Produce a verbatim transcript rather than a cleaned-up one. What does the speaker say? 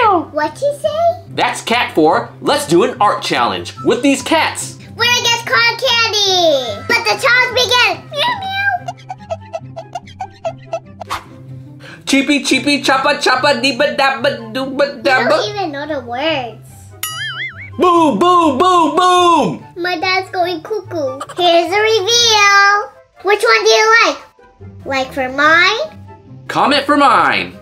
What'd you say? That's cat for let's do an art challenge with these cats. Winner gets cotton candy. Let the challenge begin. Meow meow. Chipi, chipi, choppa, choppa, deeba, dabba, dooba, You dabba. don't even know the words. Boom, boom, boom, boom. My dad's going cuckoo. Here's the reveal. Which one do you like? Like for mine? Comment for mine.